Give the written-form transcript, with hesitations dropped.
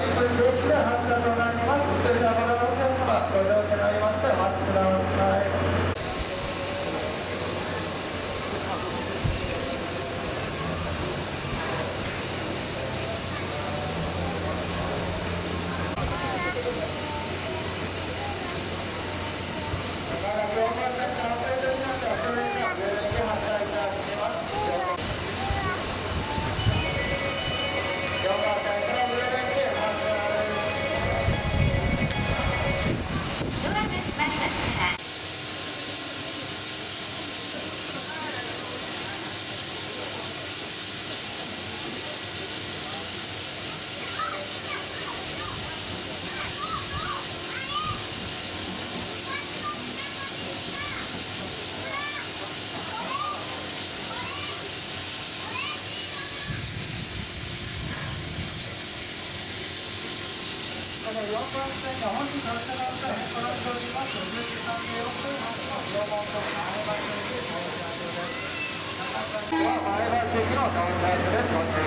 分定期で発車となります。通車ご利用のお客様、ご乗車になりましてお待ちください。4番線が本日発車の際に行っております。11時36分発の両門と前橋駅到着です。前橋駅の到着です。